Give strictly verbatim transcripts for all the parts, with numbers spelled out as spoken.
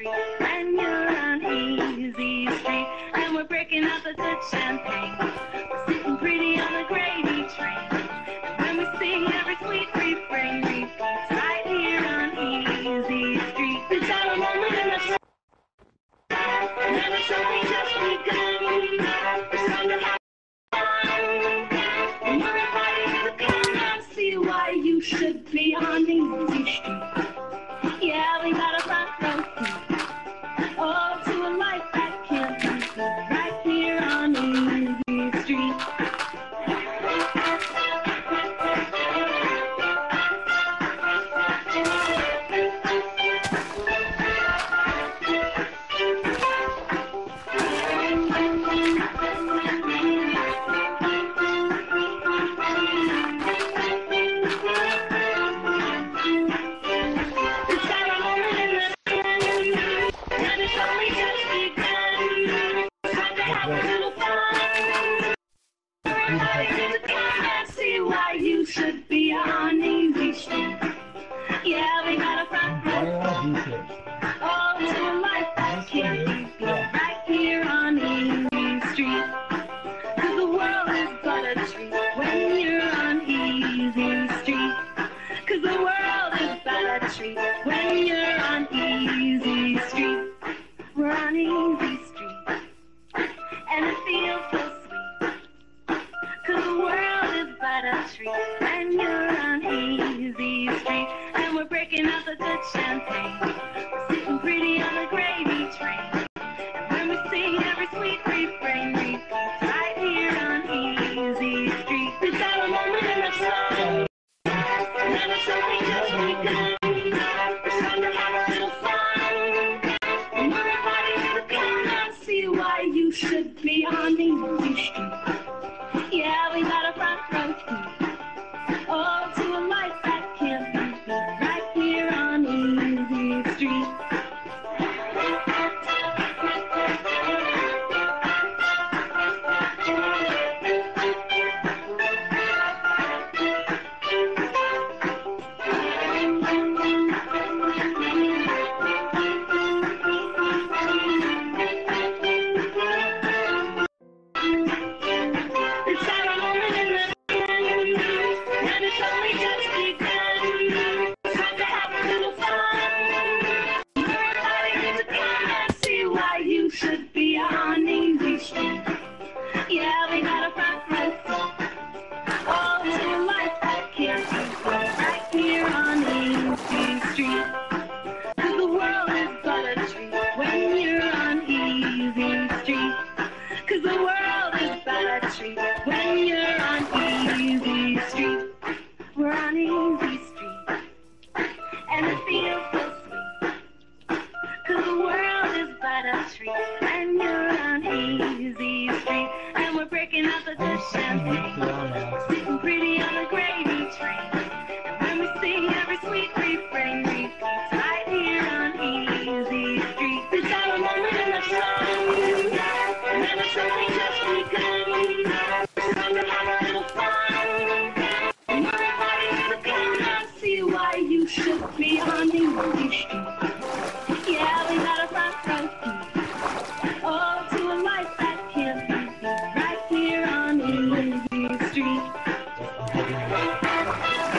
street when you're on Easy Street. And we're breaking out the good champagne. We're sitting pretty on the gravy train. And when we sing every sweet refrain repeats right here on Easy Street. It's our moment in the sun. And it's only just begun. It's time to have fun. And we're inviting you to come and see why you should be on Easy Street. Yeah, we got a front row seat. Oh, to a life that can't be beat right here on Easy Street. You should be on Easy Street. Yeah, we got a front row. Oh, to a life that can't be beat right here on Easy Street. Cause the world is but a treat when you're on Easy Street. Cause the world is but a treat when you're on Easy Street. We're on Easy Street, and it feels so sweet. Cause the world is but a treat when you're on Easy Street. And we're breaking out the good champagne. We're sitting pretty on the gravy train. And when we sing every sweet refrain repeats right here on Easy Street. It's our moment in the sun. And it's only just begun. It's time to have a little fun. And we're inviting you to come and see why you should be on Easy Street. Yeah, we got a front row seat. Oh, to a life that can't be beat right here on Easy Street. Should be on Easy Street. Yeah, we got a front row seat. Oh, to a life that can't be beat right here on Easy Street. Cause the world is but a treat when you're on Easy Street. Cause the world is but a treat when you're on Easy Street. We're on Easy Street, and it feels so sweet. Cause the world is but a treat when you're on Easy Street. And we're breaking out the good champagne, sitting pretty on the gravy train. And when we sing every sweet refrain repeats right here on Easy Street. It's our moment in the sun, and it's only just begun. It's time to have a little fun. And we're inviting you to come and see why you should be on Easy Street. Yeah, we got a front row seat. Oh, to a life that can't be beat right here on Easy Street.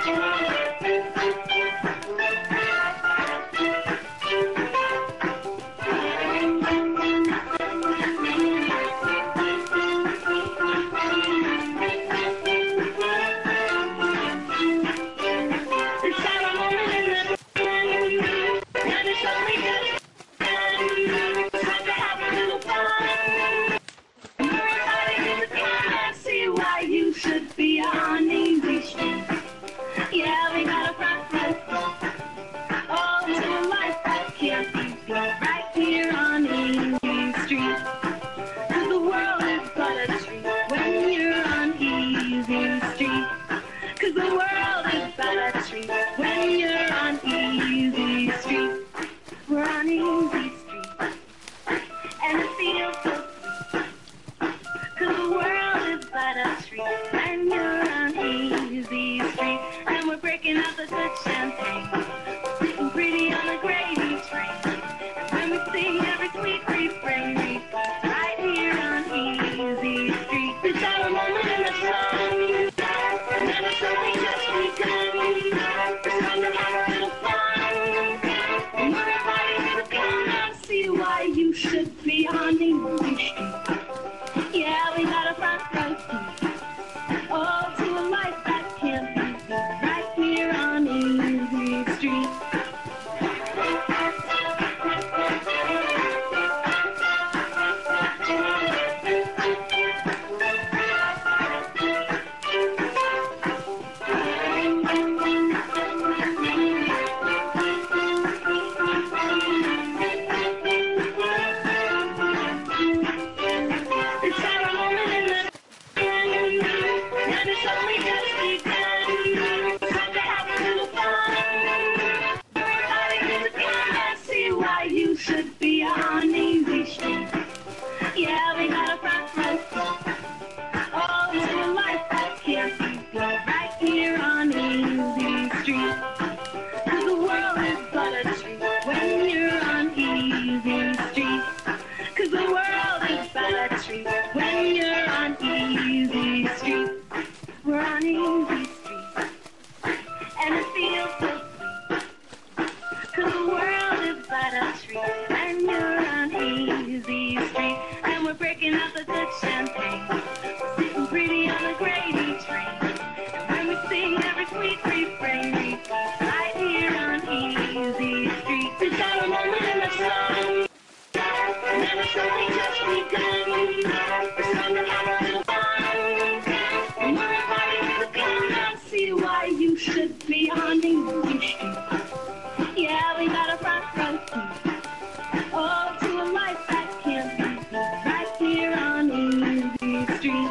Should be on Easy Street. Yeah, we got a front row. Oh, to a life that can't be beat. Right here on Easy Street. 'Cause the world is but a treat when you're on Easy Street. 'Cause the world is but a treat when you're on Easy Street. We're on Easy Street. And it feels so sweet. 'Cause the world is but a treat when you're on Easy Street. And we're breaking out the good champagne, sitting pretty on the gravy train. And when we sing every sweet refrain, we right here on Easy Street. It's our moment in the sun, and then it's only just begun. It's time to have a little fun, and we're inviting you to come and see why you should be on Easy Street. Yeah, we got a front row seat. Oh, to a life that can't be beat. Right here on Easy Street. Should be on Easy Street. Yeah, we got a front row seat. Oh, to a life that can't be beat. Right here on Easy Street. 'Cause the world is but a treat when you're on Easy Street. 'Cause the world is but a treat when you're on Easy Street. We're on Easy Street. And it feels so sweet. 'Cause the world is but a treat when you're on Easy Street. And we're breaking out the good champagne, sitting pretty on the gravy train. And when we sing every sweet refrain, we right here on Easy Street. It's our moment in the sun, and then it's only just begun. It's time to have a little fun, and we're inviting you to come and see why you should be on Easy Street. Yeah, we got a front row seat. Oh, to a life that can't be beat. Right here on Easy Street.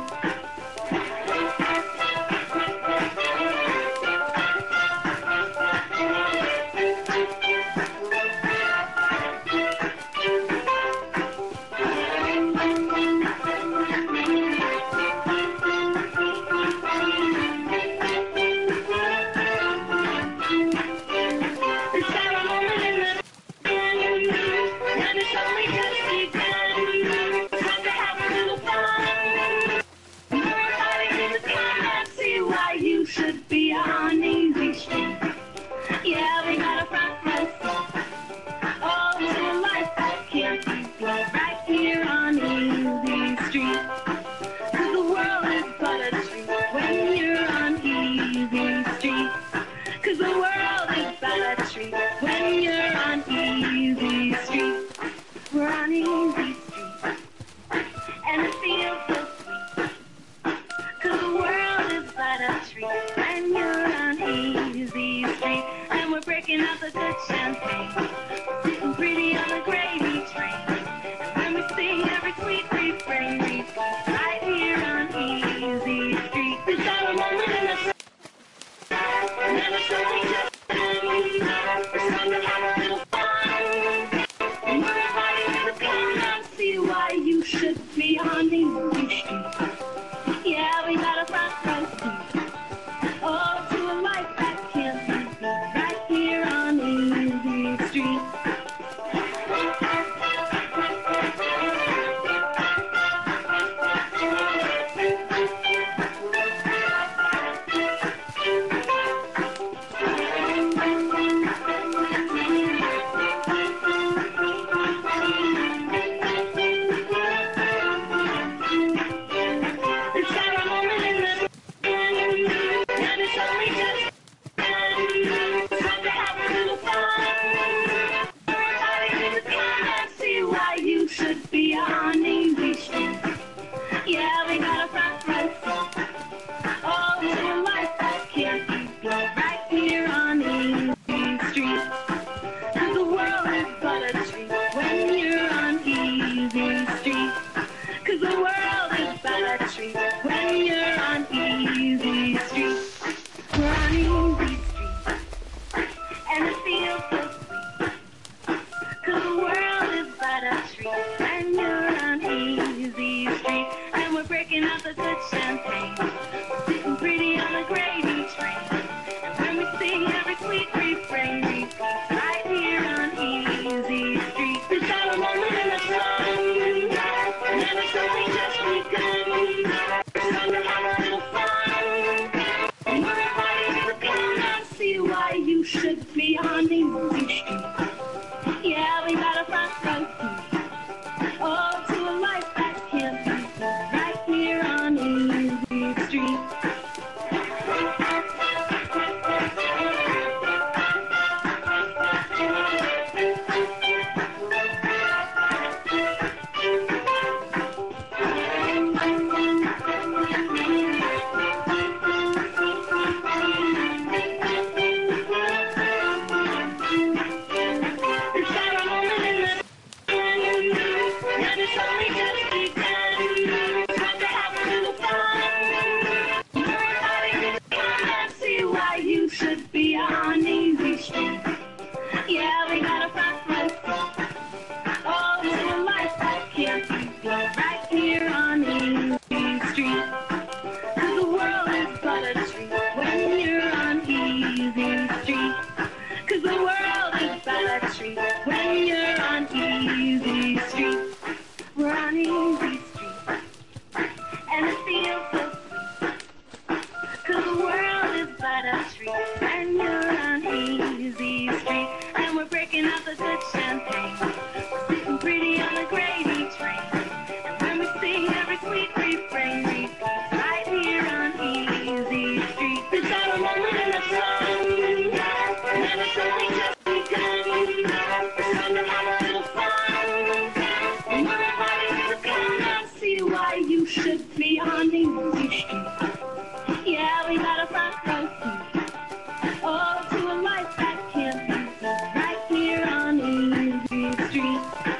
sing every sweet refrain repeats right here on Easy Street. There's not a moment in the sun, and it's only just begun. It's time to have a little fun, and we're inviting you to come and see why you should be on Easy Street. Yeah, we got a front row seat, oh, to a life that can't be beat right here on Easy Street. Should be on Easy Street. Yeah, we got a front row seat, oh, to a life that can't be beat right here on Easy Street. 'Cause the world is but a treat when you're on Easy Street. 'Cause the world is but a treat when you're on Easy Street. We're on Easy Street, and it feels so sweet. 'Cause the world is but a treat when you're on Easy Street. And we're breaking out the good champagne, we're sitting pretty on the gravy train. And when we sing every sweet refrain repeats right here on Easy Street. There's not a moment in the sun, and it's only just begun. It's time to have a little fun, and we're inviting you to come and see why you should be on Easy Street. Yeah, we got a front row seat, oh, to a life that can't be beat right here on Easy Street.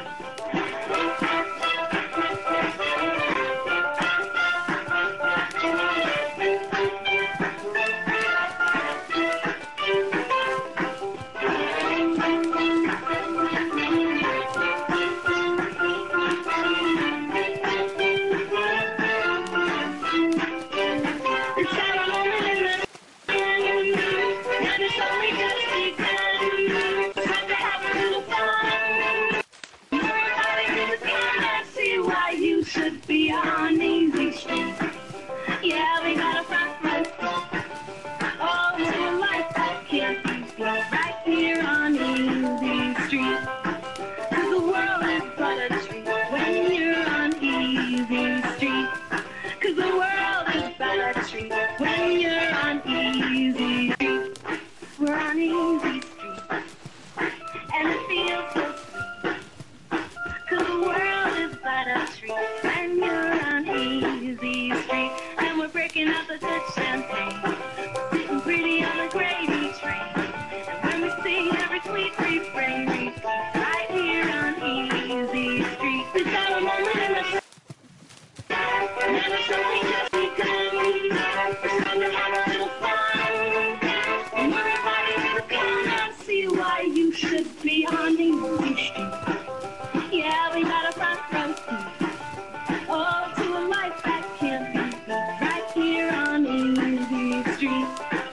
Should be on Easy Street. Yeah, we got a front row seat, oh, to a life that can't be beat right here on Easy Street. 'Cause the world is but a treat when you're on Easy Street. 'Cause the world is but a treat when you're on Easy Street. We're on Easy Street, and it feels so sweet. 'Cause the world is but a treat when you're on Easy Street. And we're breaking out the good champagne, we're sitting pretty on the gravy train. And when we sing every sweet refrain repeats right here on Easy Street. There's not a moment in the sun, and it's only just begun. It's time to have a little fun, and we're inviting you to come and see why you should be on Easy Street. Yeah, we got a front row seat, oh, to a life that can't be beat right here on Easy Street.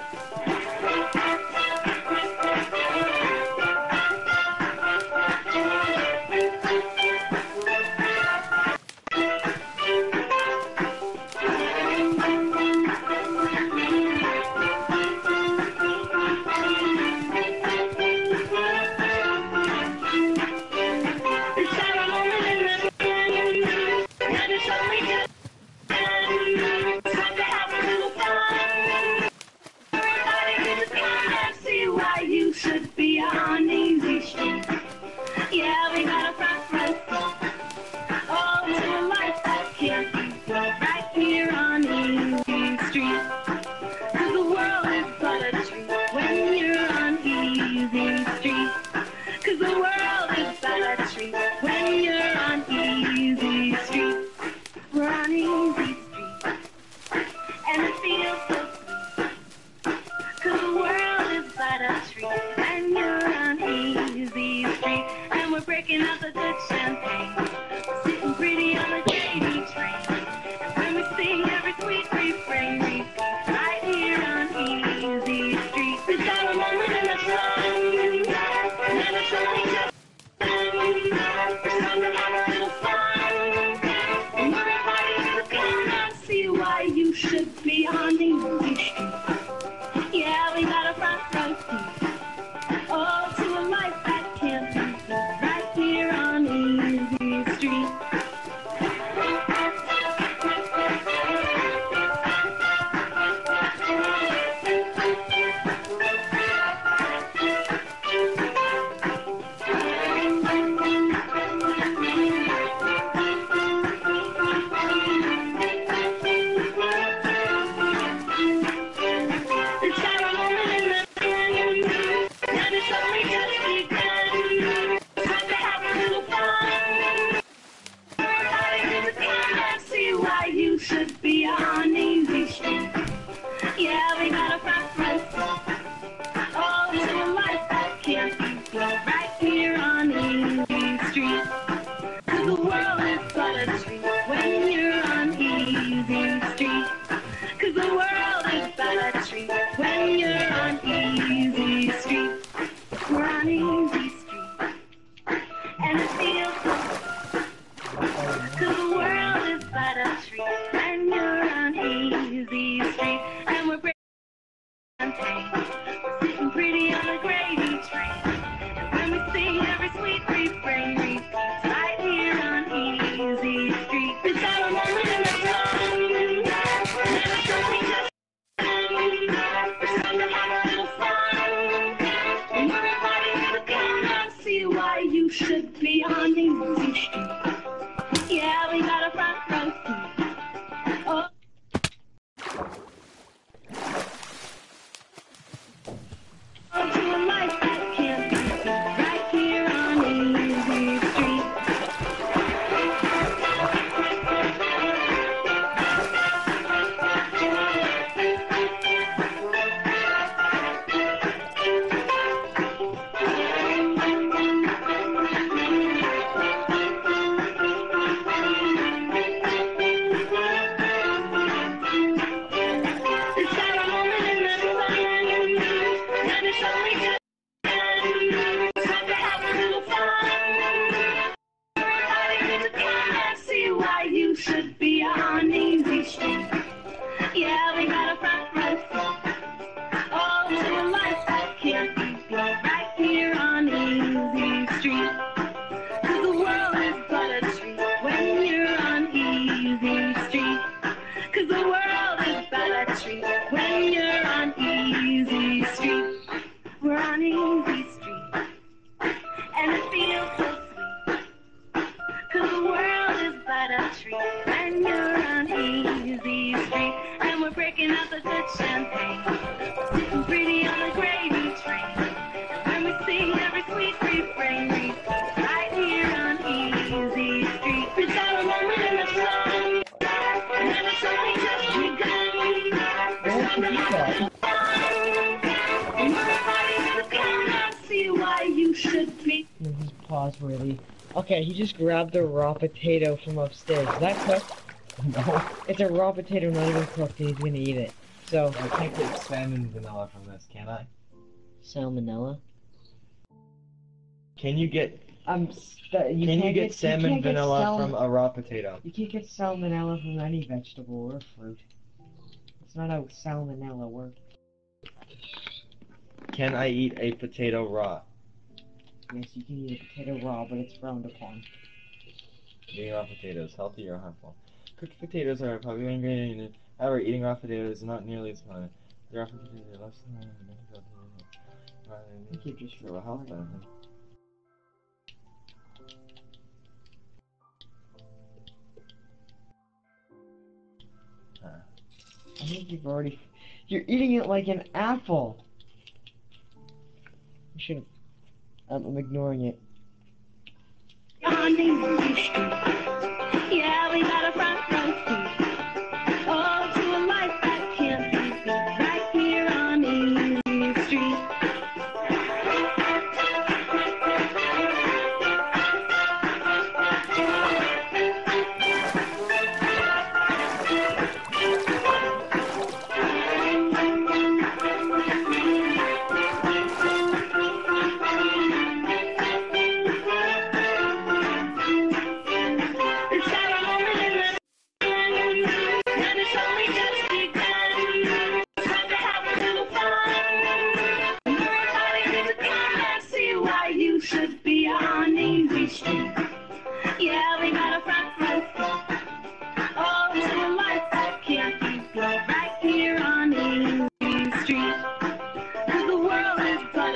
Should be on Easy Street. Yeah, we got a front row seat, oh, to a life that can't be beat right here on Easy Street. 'Cause the world is but a treat when you're on Easy Street. 'Cause the world is but a treat when you're on Easy Street. We're on Easy Street, and it feels so sweet. 'Cause the world is but a treat when you're on Easy Street. And we're breaking out the good champagne, we're sitting pretty on the gravy train. And when we sing every sweet refrain repeats right here on Easy Street. There's not a front row seat. Oh, to a life that can't be beat, right here on Easy Street. Should be on Easy Street. Yeah, we got a front row seat. Oh, to a life that can't be beat, right here on Easy Street. 'Cause the world is but a treat when you're on Easy Street. 'Cause the world is but a treat when you're on Easy Street. We're on Easy Street, and it feels so. 'Cause the world is but a treat. Easy Street, and we're breaking we're sitting pretty on the gravy train. And when we sing every sweet refrain repeats right here on Easy Street. It's our moment in the sun, never something just we're something to have a little fun. And we're inviting you to come and see why you should be on Easy Street. Yeah, we got a front row seat. Oh. Should be on Easy Street. Yeah, we got a front row seat. Oh, to a life that can't be beat, right here on Easy Street. 'Cause the world is but a treat when you're on Easy Street. 'Cause the world is but a treat when you're on Easy Street. We're on Easy Street, and it feels so sweet. 'Cause the world is but a treat when you're on Easy Street. And we're breaking out the good champagne, sitting pretty on the gravy train. And when we sing every sweet refrain repeats right here on Easy Street. It's our moment in the sun, never something just begun. It's something to have fun. And we're inviting you to come and see why you should be. This is pause worthy. Okay, he just grabbed a raw potato from upstairs. Is that cooked? No. It's a raw potato, not even cooked, and he's gonna eat it. So I can't get salmon vanilla from this, can I? Salmonella? Can you get Um, st you Can you can't get salmon you can't get vanilla sal from a raw potato? You can't get salmonella from any vegetable or fruit. It's not how salmonella works. Can I eat a potato raw? Yes, you can eat a potato raw, but it's frowned upon. Eating raw potatoes, healthy or harmful? Cooked potatoes are a popular ingredient. However, eating raw potatoes is not nearly as fun. The raw potatoes are less than I think you're just for a health benefit. Huh. I think you've already. You're eating it like an apple. You should have. Um, I'm ignoring it. On Easy Street. Yeah, we got a front row seat. Oh, to a life that can't be beat, right here on Easy Street.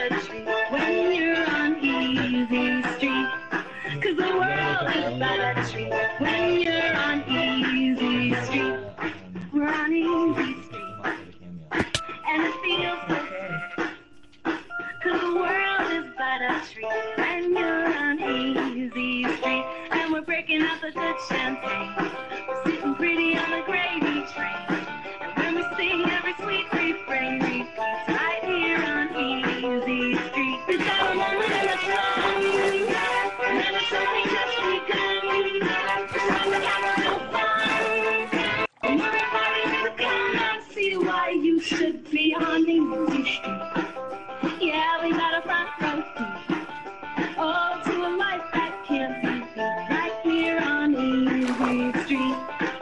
but a treat when you're on Easy Street. Cause the world is but a treat when you're on Easy Street. We're on Easy Street, and it feels so good. Cause the world is but a treat when you're on Easy Street. And we're breaking out the good champagne, we're sitting pretty on the gravy train. And when we sing every sweet refrain repeats right here on Easy Street. Is that a moment in the sun? Never something just begun. Time to have a little fun. And everybody to come and see why you should be on Easy Street. Yeah, we got a front row seat. Oh, to a life that can't be beat right here on Easy Street.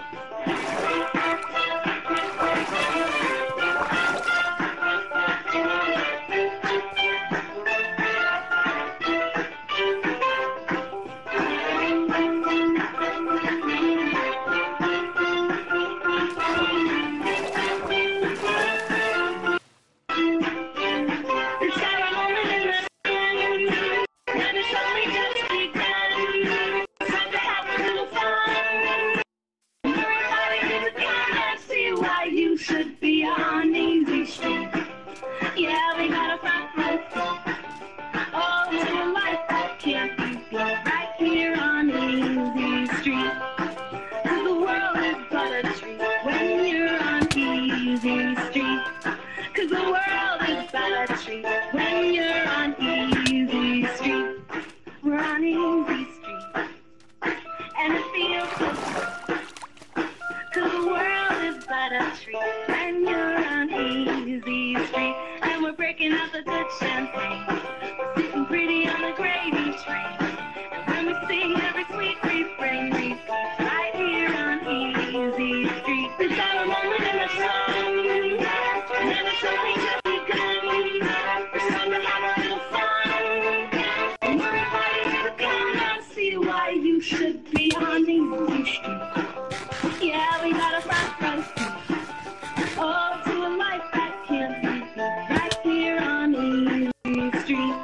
Should be on Easy Street. Yeah, we got a front row seat. Oh, to a life that can't be beat right here on Easy Street. Cause the world is but a treat when you're on Easy Street. Cause the world is but a treat when you're on Easy Street. We're on Easy Street, and it feels so good. Cause the world is but a treat when you're on Easy Street. And we're breaking out the good champagne, we're sitting pretty on the gravy train. And when we sing every sweet refrain repeats right here on Easy Street. Is that a moment in the sun? Never something just begun. There's time to have a little fun. And we're invited to come and see why you should be on Easy Street. Yeah, we got a front row seat. Oh, to a life that can't be beat right here on Easy Street.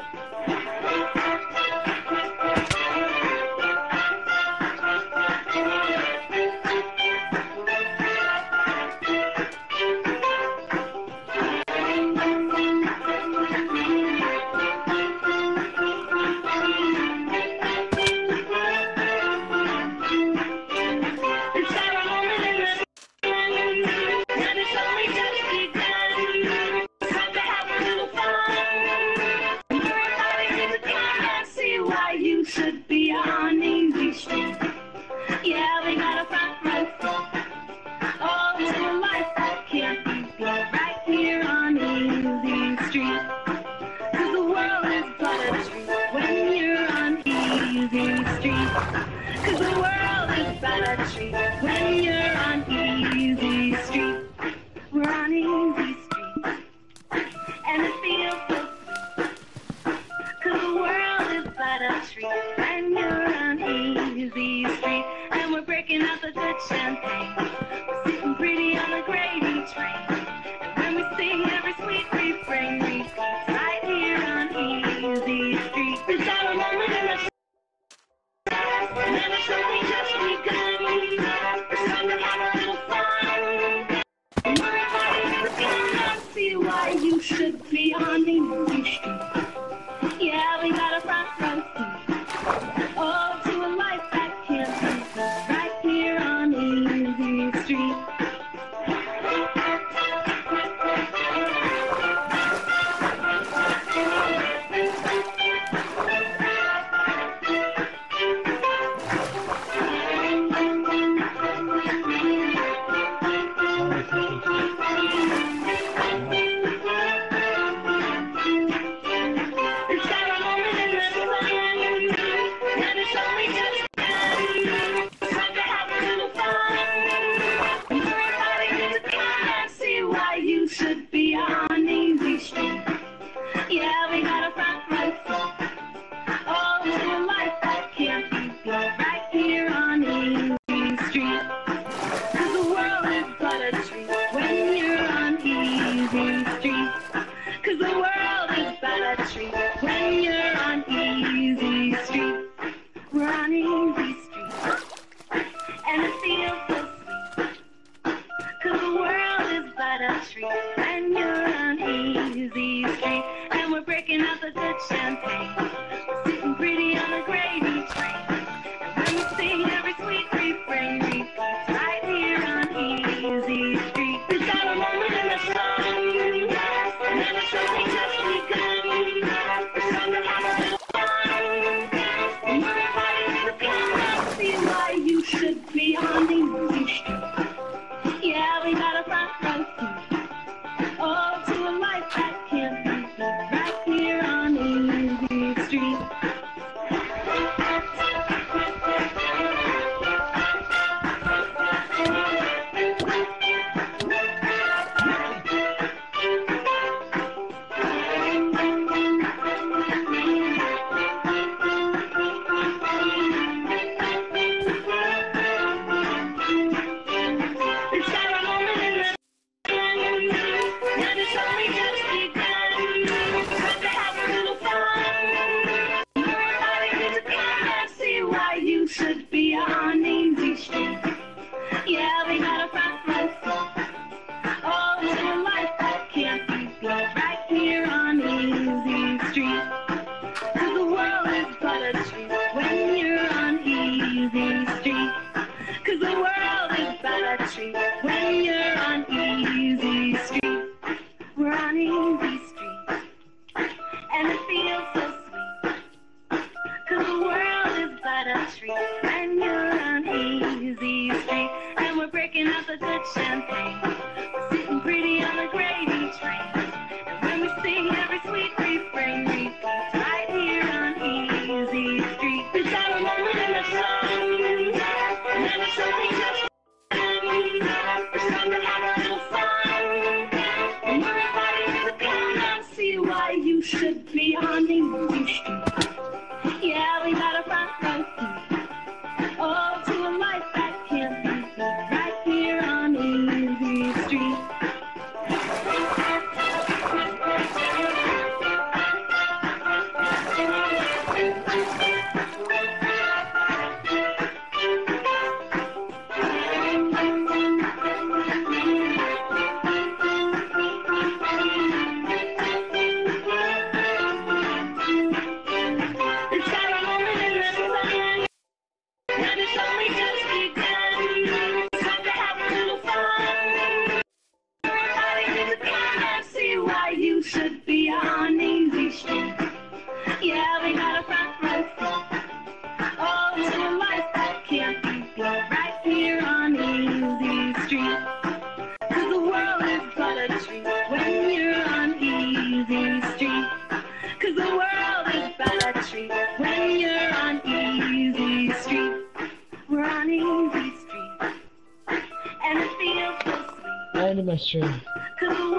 Should be on Easy Street. Yeah, we got a front row seat. Oh, to a life that can't be beat right here on Easy Street. Cause the world is but a treat when you're on Easy Street. Cause the world is but a treat when you're on Easy Street. We're on Easy Street, and it feels so sweet. Cause the world is but a treat when you're on Easy Street. And we're breaking out the good champagne, we're sitting pretty on the gravy train. And when we sing every sweet refrain repeats right here on Easy Street. Is that a moment in the sun? Never something just begun. There's time to have a little fun. And we're invited to come and see why you should be on Easy Street. Yeah, we got a front row seat. Oh, to a life that can't be beat right here on Easy Street. a treat when you're on Easy Street. We're on Easy Street, and it feels so sweet, 'cause the world is but a treat when you're on Easy Street. And we're breaking out the good champagne, sitting pretty on a gravy train. And when we sing every sweet refrain repeats right here on Easy Street. We've got a moment in the sun, and then it's only just begun. We're so to have a little fun, and we're inviting you to come and see why you should be on Easy Street. Yeah, we got a front row seat, oh, to a life that can't be beat, right here on Easy Street. It's got a moment in the and it's only just begun. Time to have a little fun. We're inviting you to come and see why you should be on Easy Street. Yeah, we got a front row seat, oh, to a life that can't be beat, right here on Easy Street. 'Cause the world is but a treat when you're on Easy Street. 'Cause the world is but a treat when you're on Easy Street. We're on Easy Street, and it feels so sweet, 'cause the world is but a treat when you're on Easy Street. And we're breaking out the good champagne, we're sitting pretty on a gravy train. And when we sing every sweet refrain repeats right here on Easy Street. We've got a moment in the sun, and then it's only just begun. We're so to have a little fun, and we're inviting you to come and see why you should be on Easy Street. Yeah, we got a front row seat, oh, to a life that can't be beat, right here on Easy Street. It's got a moment in the sun, and it's only just begun. Time to have a little fun. We're inviting you to come and see why you should be on Easy Street. Yeah, we got a front row seat, oh, to a life that can't be beat, right here on Easy Street. 'Cause the world is but a treat when you're on Easy Street. 'Cause the world is but a treat when you're on Easy Street. We're on Easy Street, and it feels so sweet, And a mushroom. 'cause the